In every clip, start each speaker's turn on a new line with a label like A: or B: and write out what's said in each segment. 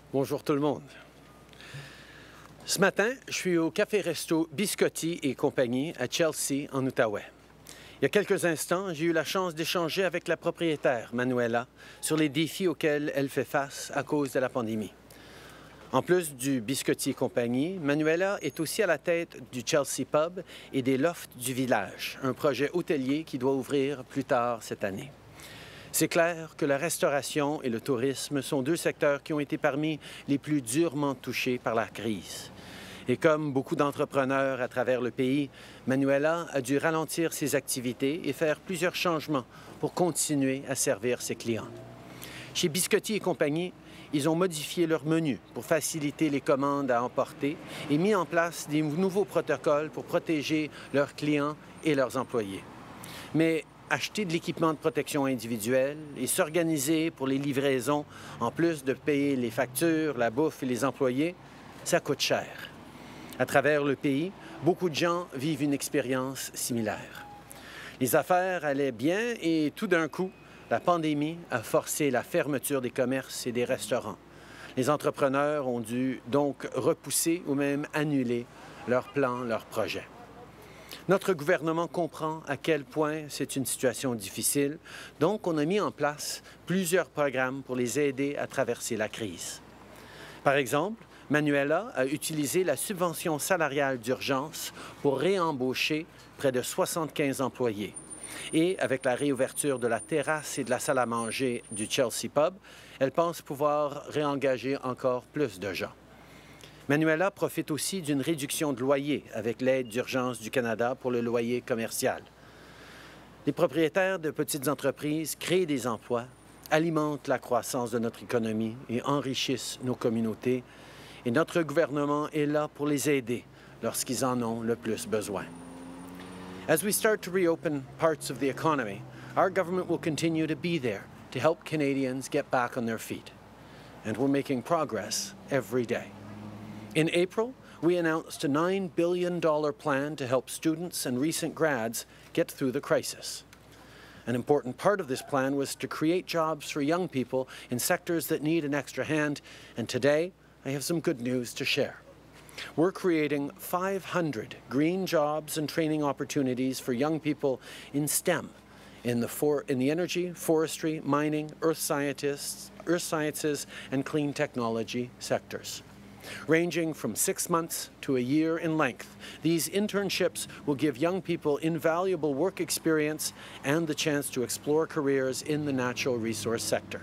A: Bonjour tout le monde. Ce matin, je suis au café-resto Biscotti et compagnie à Chelsea, en Outaouais. Il y a quelques instants, j'ai eu la chance d'échanger avec la propriétaire, Manuela, sur les défis auxquels elle fait face à cause de la pandémie. En plus du Biscotti et compagnie, Manuela est aussi à la tête du Chelsea Pub et des Lofts du village, un projet hôtelier qui doit ouvrir plus tard cette année. C'est clair que la restauration et le tourisme sont deux secteurs qui ont été parmi les plus durement touchés par la crise. Et comme beaucoup d'entrepreneurs à travers le pays, Manuela a dû ralentir ses activités et faire plusieurs changements pour continuer à servir ses clients. Chez Biscotti et compagnie, ils ont modifié leur menu pour faciliter les commandes à emporter et mis en place des nouveaux protocoles pour protéger leurs clients et leurs employés. Mais acheter de l'équipement de protection individuelle et s'organiser pour les livraisons, en plus de payer les factures, la bouffe et les employés, ça coûte cher. À travers le pays, beaucoup de gens vivent une expérience similaire. Les affaires allaient bien et tout d'un coup, la pandémie a forcé la fermeture des commerces et des restaurants. Les entrepreneurs ont dû donc repousser ou même annuler leurs plans, leurs projets. Notre gouvernement comprend à quel point c'est une situation difficile, donc on a mis en place plusieurs programmes pour les aider à traverser la crise. Par exemple, Manuela a utilisé la subvention salariale d'urgence pour réembaucher près de 75 employés. Et avec la réouverture de la terrasse et de la salle à manger du Chelsea Pub, elle pense pouvoir réengager encore plus de gens. Manuela profite aussi d'une réduction de loyer avec l'aide d'urgence du Canada pour le loyer commercial. Les propriétaires de petites entreprises créent des emplois, alimentent la croissance de notre économie et enrichissent nos communautés. Et notre gouvernement est là pour les aider lorsqu'ils en ont le plus besoin. As we start to reopen parts of the economy, our government will continue to be there to help Canadians get back on their feet. And we're making progress every day. In April, we announced a $9 billion plan to help students and recent grads get through the crisis. An important part of this plan was to create jobs for young people in sectors that need an extra hand, and today I have some good news to share. We're creating 500 green jobs and training opportunities for young people in STEM, in the energy, forestry, mining, earth sciences, and clean technology sectors. Ranging from 6 months to a year in length, these internships will give young people invaluable work experience and the chance to explore careers in the natural resource sector.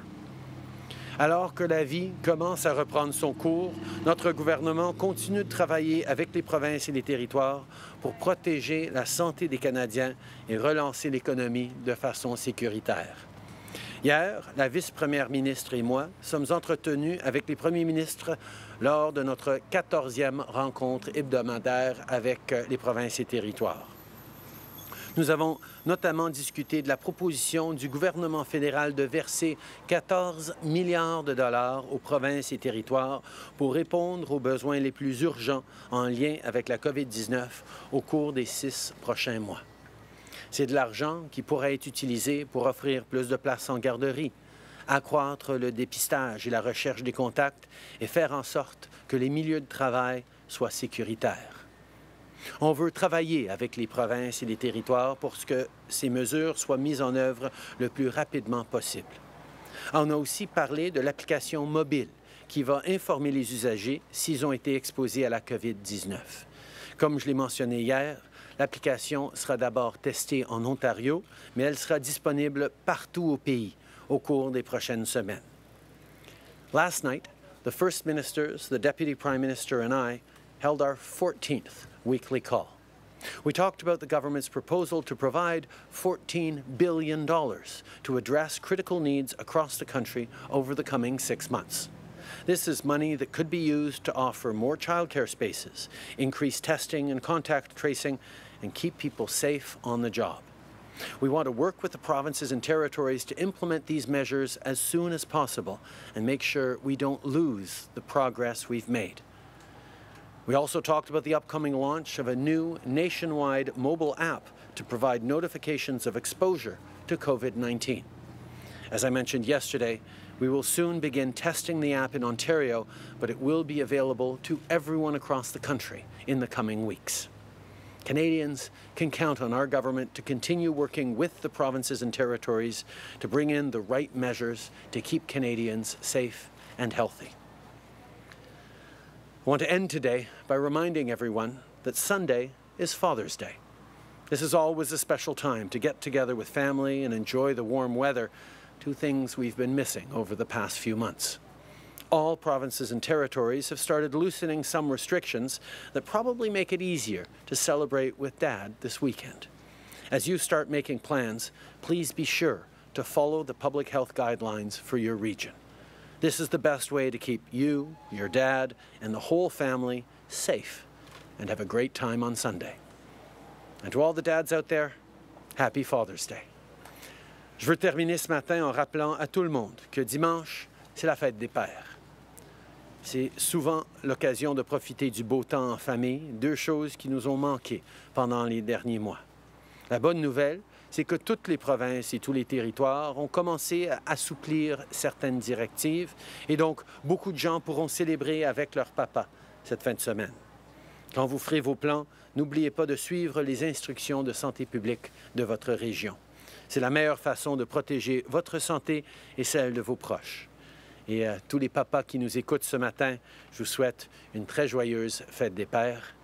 A: Alors que la vie commence à reprendre son cours, notre gouvernement continue de travailler avec les provinces et les territoires pour protéger la santé des Canadiens et relancer l'économie de façon sécuritaire. Hier, la vice-première ministre et moi sommes entretenus avec les premiers ministres lors de notre 14e rencontre hebdomadaire avec les provinces et territoires. Nous avons notamment discuté de la proposition du gouvernement fédéral de verser 14 milliards de dollars aux provinces et territoires pour répondre aux besoins les plus urgents en lien avec la COVID-19 au cours des 6 prochains mois. C'est de l'argent qui pourrait être utilisé pour offrir plus de places en garderie, accroître le dépistage et la recherche des contacts et faire en sorte que les milieux de travail soient sécuritaires. On veut travailler avec les provinces et les territoires pour que ces mesures soient mises en œuvre le plus rapidement possible. On a aussi parlé de l'application mobile qui va informer les usagers s'ils ont été exposés à la COVID-19. Comme je l'ai mentionné hier, l'application sera d'abord testée en Ontario, mais elle sera disponible partout au pays au cours des prochaines semaines. Last night, the First Ministers, the Deputy Prime Minister and I held our 14th weekly call. We talked about the government's proposal to provide $14 billion to address critical needs across the country over the coming 6 months. This is money that could be used to offer more childcare spaces, increase testing and contact tracing, and keep people safe on the job. We want to work with the provinces and territories to implement these measures as soon as possible and make sure we don't lose the progress we've made. We also talked about the upcoming launch of a new nationwide mobile app to provide notifications of exposure to COVID-19. As I mentioned yesterday, We will soon begin testing the app in Ontario, but it will be available to everyone across the country in the coming weeks. Canadians can count on our government to continue working with the provinces and territories to bring in the right measures to keep Canadians safe and healthy. I want to end today by reminding everyone that Sunday is Father's Day. This is always a special time to get together with family and enjoy the warm weather, two things we've been missing over the past few months. All provinces and territories have started loosening some restrictions that probably make it easier to celebrate with Dad this weekend. As you start making plans, please be sure to follow the public health guidelines for your region. This is the best way to keep you, your dad, and the whole family safe and have a great time on Sunday. And to all the dads out there, happy Father's Day. Je veux terminer ce matin en rappelant à tout le monde que dimanche, c'est la fête des pères. C'est souvent l'occasion de profiter du beau temps en famille, deux choses qui nous ont manqué pendant les derniers mois. La bonne nouvelle, c'est que toutes les provinces et tous les territoires ont commencé à assouplir certaines directives et donc beaucoup de gens pourront célébrer avec leur papa cette fin de semaine. Quand vous ferez vos plans, n'oubliez pas de suivre les instructions de santé publique de votre région. C'est la meilleure façon de protéger votre santé et celle de vos proches. Et à tous les papas qui nous écoutent ce matin, je vous souhaite une très joyeuse fête des pères